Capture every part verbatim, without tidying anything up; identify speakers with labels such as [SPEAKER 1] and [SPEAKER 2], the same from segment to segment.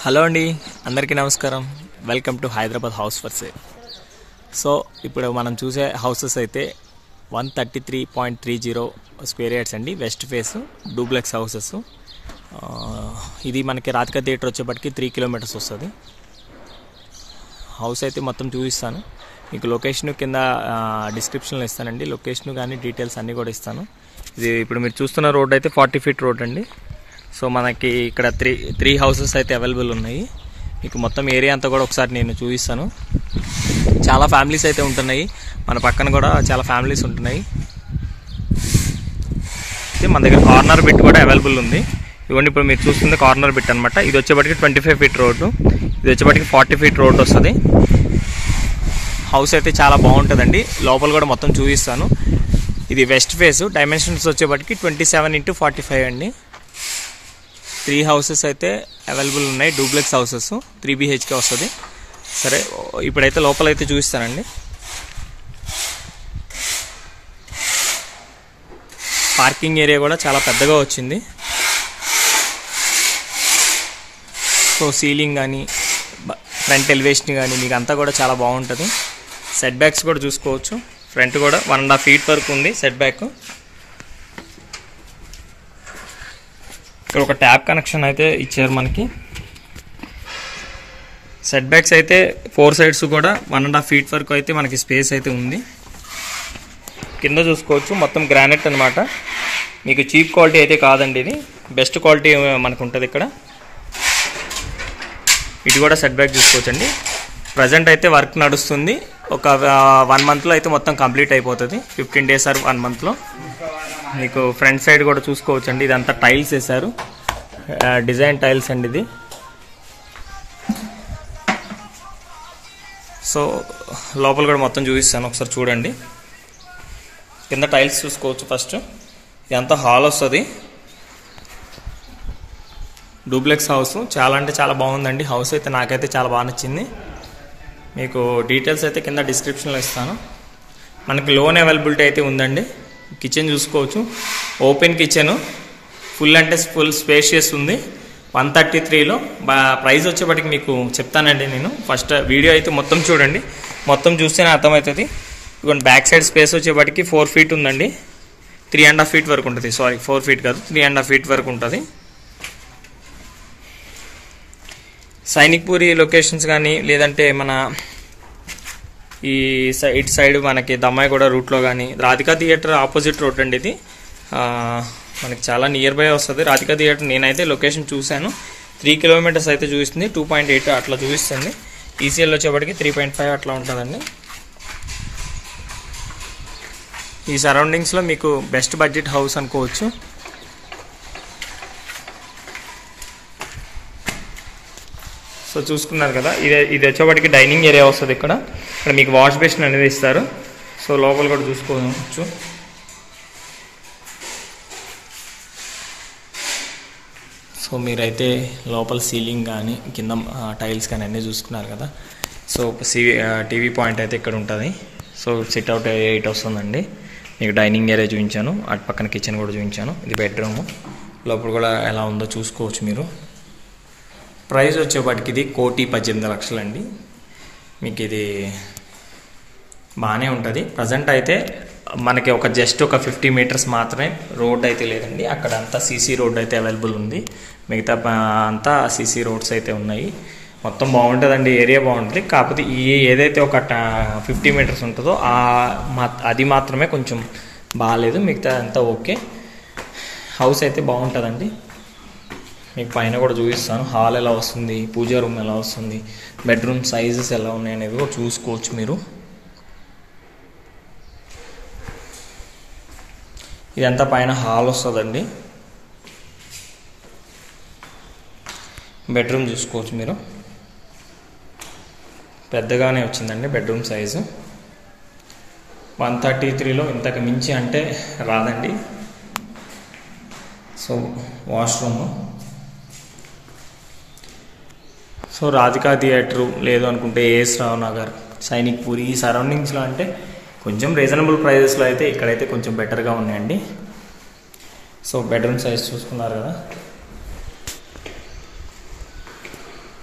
[SPEAKER 1] Hello అండి, అందరికీ నమస్కారం. Welcome to Hyderabad house for sale. So ఇప్పుడు మనం చూసే హౌసెస్ అయితే one thirty three point three zero square yards అండి. West face duplex houses. ఇది మనకి రాధికా థియేటర్ వచ్చేప్పటికి త్రీ కిలోమీటర్స్ వస్తుంది. హౌస్ అయితే మొత్తం చూపిస్తాను మీకు. లొకేషన్ కింద డిస్క్రిప్షన్లో ఇస్తానండి. లొకేషన్ కానీ డీటెయిల్స్ అన్నీ కూడా ఇస్తాను. ఇది ఇప్పుడు మీరు చూస్తున్న రోడ్ అయితే ఫార్టీ ఫీట్ రోడ్ అండి. సో మనకి ఇక్కడ త్రీ త్రీ హౌసెస్ అయితే అవైలబుల్ ఉన్నాయి. మీకు మొత్తం ఏరియా అంతా కూడా ఒకసారి నేను చూపిస్తాను. చాలా ఫ్యామిలీస్ అయితే ఉంటున్నాయి. మన పక్కన కూడా చాలా ఫ్యామిలీస్ ఉంటున్నాయి. అయితే మన దగ్గర కార్నర్ బిట్ కూడా అవైలబుల్ ఉంది. ఇవన్నీ ఇప్పుడు మీరు చూస్తుంది కార్నర్ బిట్ అనమాట. ఇది వచ్చేప్పటికి ట్వంటీ ఫైవ్ ఫీట్ రోడ్డు, ఇది వచ్చేప్పటికి ఫార్టీ ఫీట్ రోడ్ వస్తుంది. హౌస్ అయితే చాలా బాగుంటుందండి. లోపల కూడా మొత్తం చూపిస్తాను. ఇది వెస్ట్ ఫేస్. డైమెన్షన్స్ వచ్చేప్పటికి twenty seven into forty five అండి. త్రీ హౌసెస్ అయితే అవైలబుల్ ఉన్నాయి. డూప్లెక్స్ హౌసెస్ త్రీ బీహెచ్కే వస్తుంది. సరే, ఇప్పుడైతే లోపల అయితే చూపిస్తానండి. పార్కింగ్ ఏరియా కూడా చాలా పెద్దగా వచ్చింది. సో సీలింగ్ కానీ ఫ్రంట్ ఎలివేషన్ కానీ మీకు అంతా కూడా చాలా బాగుంటుంది. సెట్ బ్యాక్స్ కూడా చూసుకోవచ్చు. ఫ్రంట్ కూడా వన్ అండ్ హాఫ్ ఫీట్ వరకు ఉంది సెట్ బ్యాక్. ఇక్కడ ఒక ట్యాప్ కనెక్షన్ అయితే ఇచ్చారు మనకి. సెట్ బ్యాక్స్ అయితే ఫోర్ సైడ్స్ కూడా వన్ అండ్ హాఫ్ ఫీట్ వరకు అయితే మనకి స్పేస్ అయితే ఉంది. కింద చూసుకోవచ్చు మొత్తం గ్రానైట్ అనమాట. మీకు చీప్ క్వాలిటీ అయితే కాదండి, ఇది బెస్ట్ క్వాలిటీ మనకు ఉంటుంది ఇక్కడ. ఇది కూడా సెట్ బ్యాక్ చూసుకోవచ్చండి. ప్రజెంట్ అయితే వర్క్ నడుస్తుంది. ఒక వన్ మంత్లో అయితే మొత్తం కంప్లీట్ అయిపోతుంది. ఫిఫ్టీన్ డేస్ ఆర్ వన్ మంత్లో. మీకు ఫ్రంట్ సైడ్ కూడా చూసుకోవచ్చు అండి. ఇదంతా టైల్స్ వేసారు, డిజైన్ టైల్స్ అండి ఇది. సో లోపల కూడా మొత్తం చూపిస్తాను, ఒకసారి చూడండి. కింద టైల్స్ చూసుకోవచ్చు. ఫస్ట్ ఇదంతా హాల్ వస్తుంది. డూప్లెక్స్ హౌస్ చాలా అంటే చాలా బాగుందండి. హౌస్ అయితే నాకైతే చాలా బాగా నచ్చింది. మీకు డీటెయిల్స్ అయితే కింద డిస్క్రిప్షన్లో ఇస్తాను. మనకి లోన్ అవైలబిలిటీ అయితే ఉందండి. కిచెన్ చూసుకోవచ్చు, ఓపెన్ కిచెన్, ఫుల్ అంటే ఫుల్ స్పేషియస్ ఉంది. వన్ థర్టీ త్రీలో ప్రైస్ వచ్చేప్పటికి మీకు చెప్తానండి నేను. ఫస్ట్ వీడియో అయితే మొత్తం చూడండి, మొత్తం చూస్తేనే అర్థమవుతుంది. ఇదిగోండి బ్యాక్ సైడ్ స్పేస్ వచ్చేప్పటికి ఫోర్ ఫీట్ ఉందండి. త్రీ అండ్ హాఫ్ ఫీట్ వరకు ఉంటుంది. సారీ, ఫోర్ ఫీట్ కాదు, త్రీ అండ్ హాఫ్ ఫీట్ వరకు ఉంటుంది. సైనిక్ పూరి లొకేషన్స్ కానీ లేదంటే మన ఈ ఇటు సైడ్ మనకి దమ్మాయిగూడ రూట్లో కానీ, రాధికా థియేటర్ ఆపోజిట్ రోడ్ అండి ఇది. మనకి చాలా నియర్ బై వస్తుంది రాధికా థియేటర్. నేనైతే లొకేషన్ చూశాను. త్రీ కిలోమీటర్స్ అయితే చూపిస్తుంది. టూ పాయింట్ ఎయిట్ అట్లా చూపిస్తుంది. ఈసీఎల్ వచ్చేప్పటికి త్రీ పాయింట్ ఫైవ్ అట్లా ఉంటుందండి. ఈ సరౌండింగ్స్లో మీకు బెస్ట్ బడ్జెట్ హౌస్ అనుకోవచ్చు. సో చూసుకున్నారు కదా, ఇది ఇది వచ్చేప్పటికి డైనింగ్ ఏరియా వస్తుంది. ఇక్కడ ఇక్కడ మీకు వాష్ బేసిన్ అనేది ఇస్తారు. సో లోపల కూడా చూసుకోవచ్చు. సో మీరైతే లోపల సీలింగ్ కానీ కింద టైల్స్ కానీ అన్నీ చూసుకున్నారు కదా. సో సివి టీవీ పాయింట్ అయితే ఇక్కడ ఉంటుంది. సో సిట్అవుట్ ఎయిట్ వస్తుందండి. మీకు డైనింగ్ ఏరియా చూపించాను, అటు పక్కన కిచెన్ కూడా చూపించాను. ఇది బెడ్రూమ్. లోపల కూడా ఎలా ఉందో చూసుకోవచ్చు మీరు. ప్రైస్ వచ్చేప్పటికి ఇది కోటి పద్దెనిమిది లక్షలు అండి. మీకు ఇది బాగానే ఉంటుంది. ప్రజెంట్ అయితే మనకి ఒక జస్ట్ ఒక ఫిఫ్టీ మీటర్స్ మాత్రమే రోడ్ అయితే లేదండి. అక్కడ అంతా సీసీ రోడ్ అయితే అవైలబుల్ ఉంది. మిగతా అంతా సీసీ రోడ్స్ అయితే ఉన్నాయి. మొత్తం బాగుంటుందండి, ఏరియా బాగుంటుంది. కాకపోతే ఈ ఏదైతే ఒక ఫిఫ్టీ మీటర్స్ ఉంటుందో ఆ అది మాత్రమే కొంచెం బాగాలేదు. మిగతా అంతా ఓకే. హౌస్ అయితే బాగుంటుందండి. మీకు పైన కూడా చూపిస్తాను. హాల్ ఎలా వస్తుంది, పూజా రూమ్ ఎలా వస్తుంది, బెడ్రూమ్ సైజెస్ ఎలా ఉన్నాయి అనేది కూడా చూసుకోవచ్చు మీరు. ఇదంతా పైన హాల్ వస్తుందండి. బెడ్రూమ్ చూసుకోవచ్చు మీరు. పెద్దగానే వచ్చిందండి బెడ్రూమ్ సైజు. వన్ థర్టీ త్రీలో ఇంతకు మించి అంటే రాదండి. So washroom. So Radhika theatre లేదు అనుకుంటే ఏఎస్ రావు నగర్, సైనిక్ పూరి ఈ సరౌండింగ్స్లో అంటే కొంచెం రీజనబుల్ ప్రైజెస్లో అయితే ఇక్కడైతే కొంచెం బెటర్గా ఉన్నాయండి. సో బెడ్రూమ్ సైజ్ చూసుకున్నారు కదా.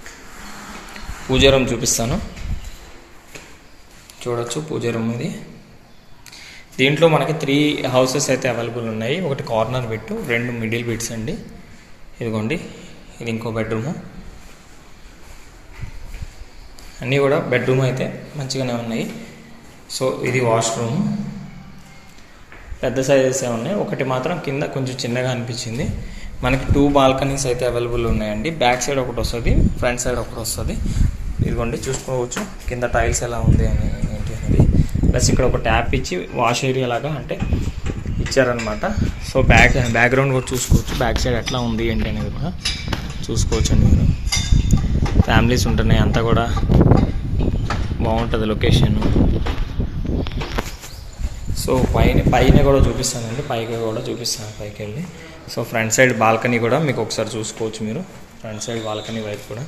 [SPEAKER 1] పూజ రూమ్ చూపిస్తాను, చూడొచ్చు పూజ రూమ్ ఇది. దీంట్లో మనకి త్రీ హౌసెస్ అయితే అవైలబుల్ ఉన్నాయి. ఒకటి కార్నర్ బెడ్, రెండు మిడిల్ బెడ్స్ అండి. ఇదిగోండి, ఇది ఇంకో బెడ్రూము. అన్నీ కూడా బెడ్రూమ్ అయితే మంచిగానే ఉన్నాయి. సో ఇది వాష్రూమ్, పెద్ద సైజెస్ ఉన్నాయి. ఒకటి మాత్రం కింద కొంచెం చిన్నగా అనిపించింది. మనకి టూ బాల్కనీస్ అయితే అవైలబుల్ ఉన్నాయండి. బ్యాక్ సైడ్ ఒకటి వస్తుంది, ఫ్రంట్ సైడ్ ఒకటి వస్తుంది. ఇదిగోండి చూసుకోవచ్చు కింద టైల్స్ ఎలా ఉంది అని ఏంటి అనేది. ప్లస్ ఇక్కడ ఒక ట్యాప్ ఇచ్చి వాష్ ఏరియా లాగా అంటే ఇచ్చారనమాట. సో బ్యాక్ బ్యాక్గ్రౌండ్ కూడా చూసుకోవచ్చు, బ్యాక్ సైడ్ ఎట్లా ఉంది ఏంటి అనేది కూడా చూసుకోవచ్చు అండి. మీరు ఫ్యామిలీస్ ఉంటున్నాయి, అంతా కూడా బాగుంటుంది లొకేషన్. సో పైన పైన కూడా చూపిస్తానండి, పైకి కూడా చూపిస్తాను పైకి వెళ్ళి. సో ఫ్రంట్ సైడ్ బాల్కనీ కూడా మీకు ఒకసారి చూసుకోవచ్చు మీరు, ఫ్రంట్ సైడ్ బాల్కనీ వైపు కూడా.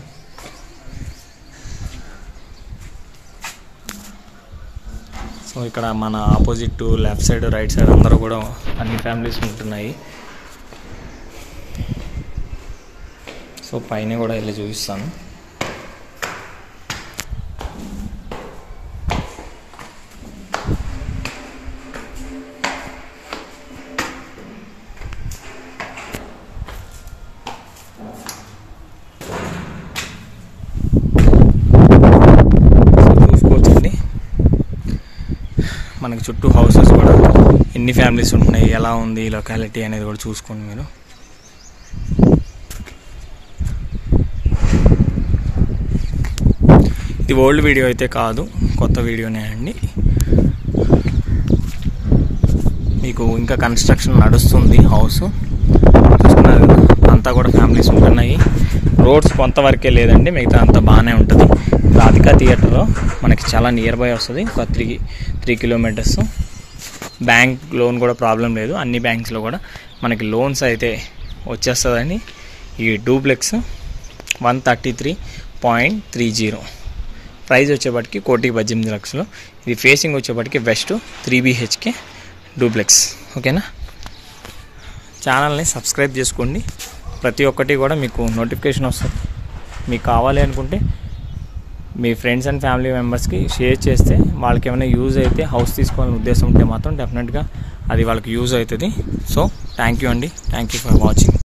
[SPEAKER 1] సో ఇక్కడ మన opposite left side right side అందరూ కూడా అన్ని ఫ్యామిలీస్ ఉంటున్నాయి. సో పైన కూడా వెళ్ళి చూపిస్తాను. మనకి చుట్టూ హౌసెస్ కూడా ఎన్ని ఫ్యామిలీస్ ఉంటున్నాయి, ఎలా ఉంది లొకాలిటీ అనేది కూడా చూసుకోండి మీరు. ఇది ఓల్డ్ వీడియో అయితే కాదు, కొత్త వీడియోనే అండి. మీకు ఇంకా కన్స్ట్రక్షన్ నడుస్తుంది హౌస్, చూస్తున్నారు కదా. అంతా కూడా ఫ్యామిలీస్ ఉంటున్నాయి. రోడ్స్ కొంతవరకే లేదండి, మిగతా అంతా బాగానే ఉంటుంది. రాధికా థియేటర్లో మనకి చాలా నియర్ బై వస్తుంది, ఒక three three kilometres. Bank loan కూడా ప్రాబ్లం లేదు, అన్ని బ్యాంక్స్లో కూడా మనకి లోన్స్ అయితే వచ్చేస్తుందండి. ఈ duplex one thirty three point three zero price వచ్చేప్పటికి కోటికి పద్దెనిమిది లక్షలు. ఇది ఫేసింగ్ వచ్చేప్పటికి వెస్ట్ త్రీ బీహెచ్కే డూప్లెక్స్. ఓకేనా, ఛానల్ని సబ్స్క్రైబ్ చేసుకోండి, ప్రతి ఒక్కటి కూడా మీకు నోటిఫికేషన్ వస్తుంది. మీకు కావాలి అనుకుంటే మీ ఫ్రెండ్స్ అండ్ ఫ్యామిలీ మెంబర్స్కి షేర్ చేస్తే వాళ్ళకి ఏమైనా యూజ్ అయితే, హౌస్ తీసుకోవాలని ఉద్దేశం ఉంటే మాత్రం డెఫినెట్గా అది వాళ్ళకి యూజ్ అవుతుంది. సో థ్యాంక్ యూ అండి, థ్యాంక్ యూ ఫర్ వాచింగ్.